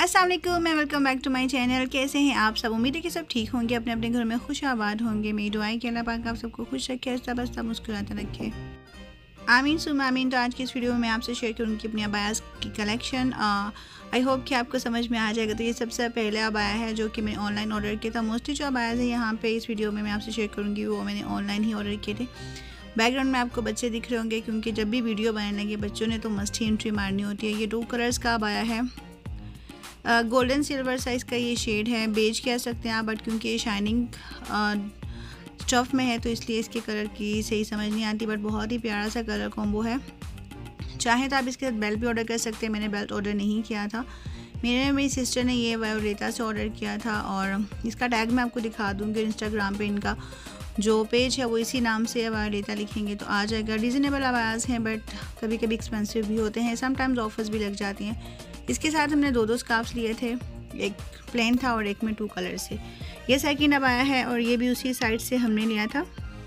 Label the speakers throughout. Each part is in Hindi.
Speaker 1: अस्सलाम वालेकुम, मैं welcome back to my channel. कैसे हैं आप सब? उम्मीद है कि सब ठीक होंगे, अपने अपने घरों में खुश आबाद होंगे। मेरी दुआएं कि अल्लाह पाक आप सबको खुश रखे, हंसता बसता मुस्कुराता रखे। आमीन सुम आमीन। तो आज की इस वीडियो में मैं आपसे शेयर करूँगी अपनी अबायास की कलेक्शन। आई होप कि आपको समझ में आ जाएगा। तो ये सबसे पहले अबाया है जो कि मैंने ऑनलाइन ऑर्डर किया था। मोस्टली जो अबायास है यहाँ पे इस वीडियो में मैं आपसे शेयर करूँगी वो मैंने ऑनलाइन ही ऑर्डर किए थे। बैकग्राउंड में आपको बच्चे दिख रहे होंगे क्योंकि जब भी वीडियो बनाने लगे बच्चों ने तो मस्त ही एंट्री मारनी होती है। ये 2 कलर्स का अबाया है। गोल्डन सिल्वर साइज़ का ये शेड है, बेज कह सकते हैं आप, बट क्योंकि ये शाइनिंग स्टफ़ में है तो इसलिए इसके कलर की सही समझ नहीं आती, बट बहुत ही प्यारा सा कलर कॉम्बो है। चाहे तो आप इसके साथ बेल्ट भी ऑर्डर कर सकते हैं। मैंने बेल्ट ऑर्डर नहीं किया था, मेरी सिस्टर ने ये वायोलेटा से ऑर्डर किया था। और इसका टैग मैं आपको दिखा दूँगी। इंस्टाग्राम पे इनका जो पेज है वो इसी नाम से है, वायोलेटा लिखेंगे तो आ जाएगा। रीज़नेबल अबायास हैं बट कभी कभी एक्सपेंसिव भी होते हैं, समटाइम्स ऑफर्स भी लग जाती हैं। इसके साथ हमने 2 स्कार्फ्स लिए थे, एक प्लेन था और एक में 2 कलर से। ये सेकंड अबाया है और ये भी उसी साइड से हमने लिया था।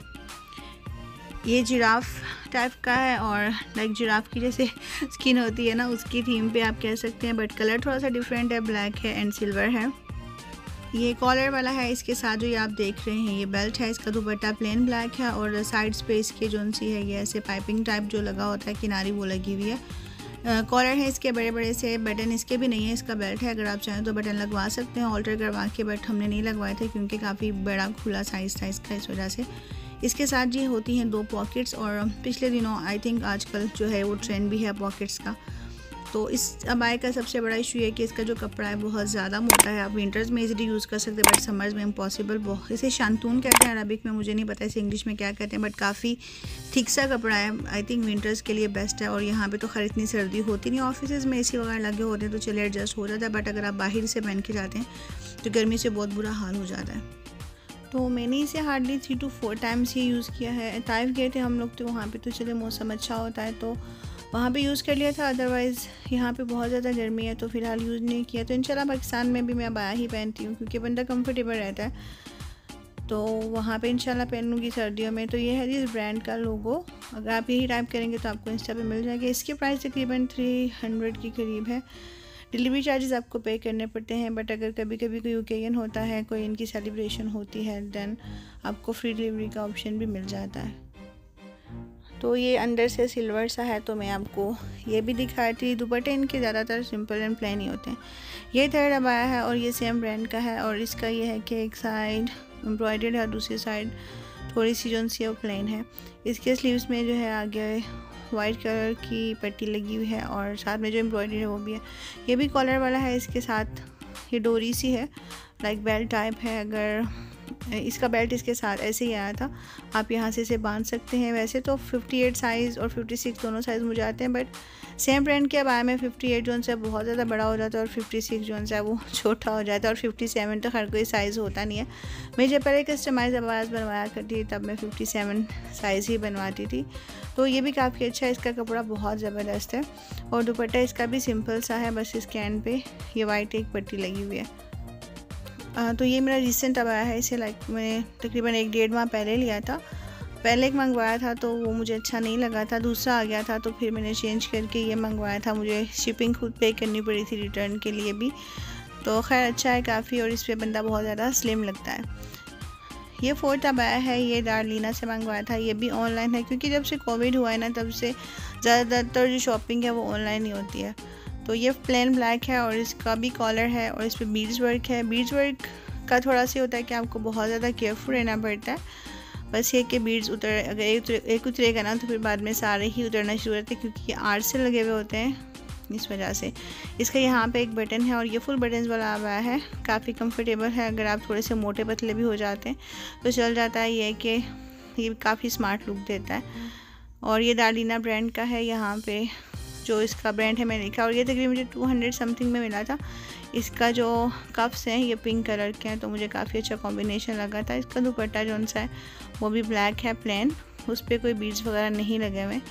Speaker 1: ये जिराफ टाइप का है और लाइक जिराफ की जैसे स्किन होती है ना, उसकी थीम पे आप कह सकते हैं, बट कलर थोड़ा सा डिफरेंट है, ब्लैक है एंड सिल्वर है। ये कॉलर वाला है। इसके साथ जो ये आप देख रहे हैं ये बेल्ट है। इसका दुपट्टा प्लेन ब्लैक है और साइड्स पे इसके जो सी है ये ऐसे पाइपिंग टाइप जो लगा होता है किनारी वो लगी हुई है। कॉलर है इसके बड़े बड़े से, बटन इसके भी नहीं है। इसका बेल्ट है, अगर आप चाहें तो बटन लगवा सकते हैं ऑल्टर करवा के, बट हमने नहीं लगवाए थे क्योंकि काफ़ी बड़ा खुला साइज़ था इसका, इस वजह से। इसके साथ ये होती हैं 2 पॉकेट्स और पिछले दिनों आई थिंक आजकल जो है वो ट्रेंड भी है पॉकेट्स का। तो इस अबाया का सबसे बड़ा इशू है कि इसका जो कपड़ा है बहुत ज़्यादा मोटा है। आप विंटर्स में इजीली यूज़ कर सकते हैं बट समर्स में इम्पॉसिबल। इसे शांतून कहते हैं अरबिक में, मुझे नहीं पता इसे इंग्लिश में क्या कहते हैं, बट काफ़ी थिक सा कपड़ा है। आई थिंक विंटर्स के लिए बेस्ट है। और यहाँ पे तो खैर इतनी सर्दी होती नहीं, ऑफिस में एसी वगैरह लगे होते हैं तो चलिए एडजस्ट हो जाता है, बट अगर आप बाहर से पहन के जाते हैं तो गर्मी से बहुत बुरा हाल हो जाता है। तो मैंने इसे हार्डली 3 to 4 टाइम्स ही यूज़ किया है। ताइफ गए थे हम लोग तो वहाँ पे तो चले मौसम अच्छा होता है तो वहाँ पे यूज़ कर लिया था, अदरवाइज़ यहाँ पे बहुत ज़्यादा गर्मी है तो फ़िलहाल यूज़ नहीं किया। तो इंशाल्लाह पाकिस्तान में भी मैं अबाया ही पहनती हूँ क्योंकि बंदा कंफर्टेबल रहता है, तो वहाँ पे इंशाल्लाह पहनूँगी सर्दियों में। तो ये है इस ब्रांड का लोगो, अगर आप यही टाइप करेंगे तो आपको इंस्टा पे मिल जाएगा। इसकी प्राइस तकरीबन 300 के करीब है। डिलीवरी चार्जेस आपको पे करने पड़ते हैं, बट अगर कभी कभी कोई ओकेजन होता है, कोई इनकी सेलिब्रेशन होती है, देन आपको फ्री डिलीवरी का ऑप्शन भी मिल जाता है। तो ये अंदर से सिल्वर सा है तो मैं आपको ये भी दिखाई थी। दुपट्टे इनके ज़्यादातर सिंपल एंड प्लेन ही होते हैं। ये थर्ड अबाया है और ये सेम ब्रांड का है और इसका ये है कि एक साइड एम्ब्रॉयडर्ड है और दूसरी साइड थोड़ी सी जो सी वो प्लेन है। इसके स्लीव्स में जो है आगे वाइट कलर की पट्टी लगी हुई है और साथ में जो एम्ब्रॉयडरी है वो भी है। ये भी कॉलर वाला है। इसके साथ ये डोरी सी है, लाइक बेल्ट टाइप है। अगर इसका बेल्ट इसके साथ ऐसे ही आया था, आप यहाँ से इसे बांध सकते हैं। वैसे तो 58 साइज़ और 56 दोनों साइज़ मुझे आते हैं, बट सेम ब्रांड के अबाया में 58 जो है बहुत ज़्यादा बड़ा हो जाता है और 56 जो है वो छोटा हो जाता है और 57 तो हर कोई साइज़ होता नहीं है। मैं जब पहले कस्टमाइज अबायास बनवाया करती थी तब मैं 57 साइज़ ही बनवाती थी। तो ये भी काफ़ी अच्छा है, इसका कपड़ा बहुत ज़बरदस्त है और दुपट्टा इसका भी सिंपल सा है, बस इसके एंड पे ये वाइट एक पट्टी लगी हुई है। तो ये मेरा रिसेंट अबाया है। इसे लाइक मैंने तकरीबन 1-1.5 माह पहले लिया था। पहले एक मंगवाया था तो वो मुझे अच्छा नहीं लगा था, दूसरा आ गया था तो फिर मैंने चेंज करके ये मंगवाया था। मुझे शिपिंग खुद पे करनी पड़ी थी रिटर्न के लिए भी। तो खैर अच्छा है काफ़ी और इस पर बंदा बहुत ज़्यादा स्लिम लगता है। ये 4th अबाया है, ये डार्लिना से मंगवाया था। ये भी ऑनलाइन है क्योंकि जब से कोविड हुआ है ना तब से ज़्यादातर जो शॉपिंग है वो ऑनलाइन ही होती है। तो ये प्लेन ब्लैक है और इसका भी कॉलर है और इस पर बीड्स वर्क है। बीड्स वर्क का थोड़ा सा होता है कि आपको बहुत ज़्यादा केयरफुल रहना पड़ता है। बस ये कि बीड्स अगर एक उतरेगा ना तो फिर बाद में सारे ही उतरना शुरू होते हैं क्योंकि ये आर्ट से लगे हुए होते हैं, इस वजह से। इसका यहाँ पे एक बटन है और ये फुल बटन्स वाला आया है, काफ़ी कंफर्टेबल है। अगर आप थोड़े से मोटे पतले भी हो जाते हैं तो चल जाता है। ये कि ये काफ़ी स्मार्ट लुक देता है और ये डार्लिना ब्रांड का है। यहाँ पे जो इसका ब्रांड है मैंने लिखा और ये तकरीबन मुझे 200 समथिंग में मिला था। इसका जो कप्स हैं ये पिंक कलर के हैं तो मुझे काफ़ी अच्छा कॉम्बिनेशन लगा था। इसका दुपट्टा जो सा है वो भी ब्लैक है, प्लेन, उस पर कोई बीड्स वगैरह नहीं लगे हुए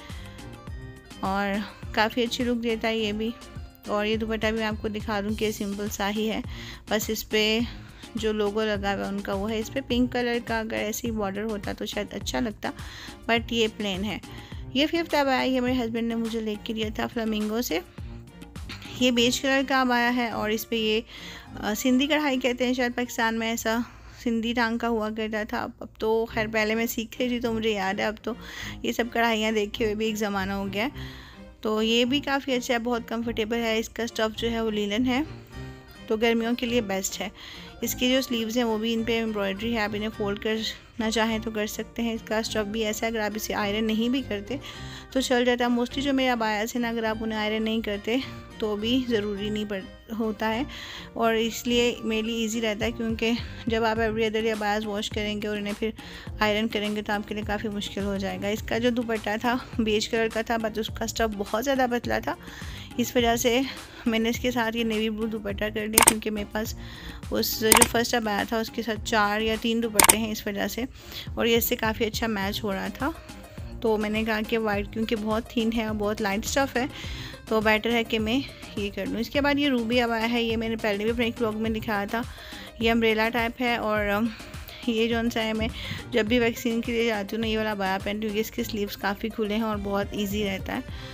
Speaker 1: और काफ़ी अच्छी लुक देता है ये भी। और ये दुपट्टा भी मैं आपको दिखा दूँ कि सिंपल सा ही है, बस इस पर जो लोगो लगा हुआ है उनका वो है। इस पर पिंक कलर का अगर ऐसे ही बॉर्डर होता तो शायद अच्छा लगता, बट ये प्लेन है। ये 5th अबाया है, ये मेरे हस्बैंड ने मुझे लेके दिया था फ्लामिंगो से। ये बेज कलर का अबाया है और इस पर ये सिंधी कढ़ाई कहते हैं शायद पाकिस्तान में, ऐसा सिंधी टांग का हुआ करता था। अब तो खैर पहले मैं सीख रही थी तो मुझे याद है, अब तो ये सब कढ़ाइयाँ देखे हुए भी एक ज़माना हो गया है। तो ये भी काफ़ी अच्छा है, बहुत कंफर्टेबल है। इसका स्टफ़ जो है वो लीलन है, तो गर्मियों के लिए बेस्ट है। इसकी जो स्लीव्स हैं वो भी इन पे एम्ब्रॉयडरी है, आप इन्हें फोल्ड करना चाहें तो कर सकते हैं। इसका स्टफ़ भी ऐसा है, अगर आप इसे आयरन नहीं भी करते तो चल जाता है। मोस्टली जो मेरे अबायास हैं ना, अगर आप उन्हें आयरन नहीं करते तो भी ज़रूरी नहीं होता है, और इसलिए मेरे लिए ईजी रहता है, क्योंकि जब आप एवरी अदर डे अबायास वॉश करेंगे और इन्हें फिर आयरन करेंगे तो आपके लिए काफ़ी मुश्किल हो जाएगा। इसका जो दुपट्टा था बेज कलर का था, बट उसका स्टफ़ बहुत ज़्यादा पतला था, इस वजह से मैंने इसके साथ ये नेवी ब्लू दुपट्टा कर लिया, क्योंकि मेरे पास उस जो फर्स्ट अबाया था उसके साथ 4 या 3 दुपट्टे हैं इस वजह से, और ये इससे काफ़ी अच्छा मैच हो रहा था। तो मैंने कहा कि वाइट क्योंकि बहुत थिन है और बहुत लाइट स्टफ़ है, तो बेटर है कि मैं ये कर लूँ। इसके बाद ये रूबी अबाया है, ये मैंने पहले भी अपने एक व्लॉग में दिखाया था। ये अम्ब्रेला टाइप है, और ये जो सा है, मैं जब भी वैक्सीन के लिए जाती हूँ ना, ये वाला अबाया पहनती हूँ, क्योंकि इसके स्लीव्स काफ़ी खुले हैं और बहुत ईजी रहता है।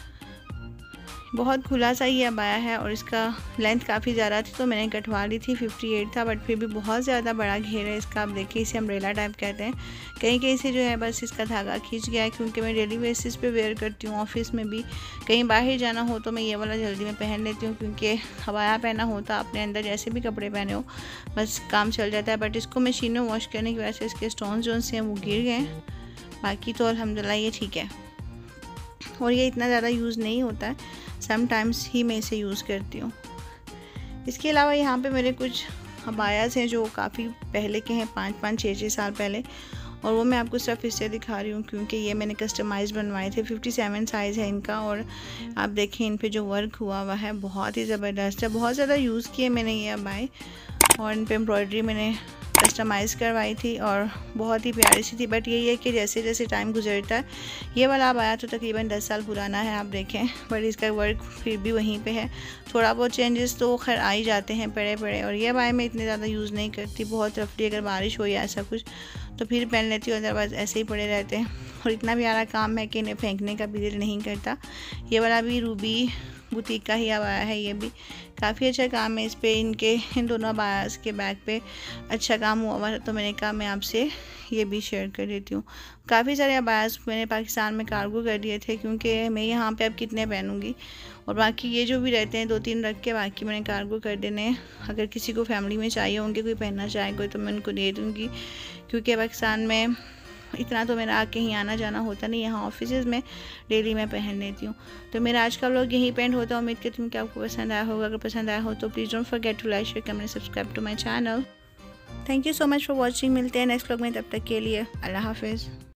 Speaker 1: बहुत खुला सा ये अबाया है, और इसका लेंथ काफ़ी ज़्यादा थी तो मैंने कटवा ली थी, 58 था, बट फिर भी बहुत ज़्यादा बड़ा घेर है इसका। आप देखिए, इसे अम्ब्रेला टाइप कहते हैं। कहीं कहीं से जो है बस इसका धागा खींच गया है, क्योंकि मैं डेली बेसिस पे वेयर करती हूँ, ऑफिस में भी, कहीं बाहर जाना हो तो मैं ये वाला जल्दी में पहन लेती हूँ, क्योंकि अबाया पहना होता अपने अंदर जैसे भी कपड़े पहने हो बस काम चल जाता है। बट इसको मशीन में वॉश करने की वजह से इसके स्टोन जो हैं वो गिर गए, बाकी तो अल्हम्दुलिल्लाह ये ठीक है। और ये इतना ज़्यादा यूज़ नहीं होता है, समटाइम्स ही मैं इसे यूज़ करती हूँ। इसके अलावा यहाँ पे मेरे कुछ अबायास हैं जो काफ़ी पहले के हैं, 5-5, 6-6 साल पहले, और वो मैं आपको सिर्फ इससे दिखा रही हूँ क्योंकि ये मैंने कस्टमाइज़ बनवाए थे। 57 साइज़ है इनका, और आप देखें इन पे जो वर्क हुआ हुआ है बहुत ही ज़बरदस्त है। बहुत ज़्यादा यूज़ किए मैंने ये अबाए, और इन पे एम्ब्रॉयडरी मैंने कस्टमाइज़ करवाई थी और बहुत ही प्यारी सी थी। बट यही है कि जैसे जैसे टाइम गुजरता है, ये वाला अबाया तो तकरीबन 10 साल पुराना है आप देखें, बट इसका वर्क फिर भी वहीं पे है। थोड़ा बहुत चेंजेस तो खैर आ ही जाते हैं पड़े पड़े। और ये अबाया मैं इतने ज़्यादा यूज़ नहीं करती, बहुत रफली अगर बारिश हो या ऐसा कुछ तो फिर पहन लेती हूँ, अदरवाइज़ ऐसे ही पड़े रहते हैं। और इतना प्यारा काम है कि इन्हें फेंकने का भी दिल नहीं करता। ये वाला भी रूबी बुटीक का ही अबाया है, ये भी काफ़ी अच्छा काम है इस पे। इन दोनों अबायास के बैक पे अच्छा काम हुआ हुआ है, तो मैंने कहा मैं आपसे ये भी शेयर कर देती हूँ। काफ़ी सारे अबायास मैंने पाकिस्तान में कार्गो कर दिए थे, क्योंकि मैं यहाँ पे अब कितने पहनूँगी, और बाकी ये जो भी रहते हैं 2-3 रख के बाकी मैंने कार्गो कर देने। अगर किसी को फैमिली में चाहिए होंगे, कोई पहनना चाहे कोई, तो मैं उनको दे दूँगी, क्योंकि पाकिस्तान में इतना तो मेरा कहीं आना जाना होता नहीं, यहाँ ऑफिसेज़ में डेली मैं पहन लेती हूँ। तो मेरा आज का व्लॉग यहीं पेंड होता है। उम्मीद करती हूँ कि आपको पसंद आया होगा। अगर पसंद आया हो तो please don't forget to like, share, comment, subscribe to my channel. Thank you so much for watching. मिलते हैं नेक्स्ट व्लॉग में, तब तक के लिए अल्लाह हाफिज़।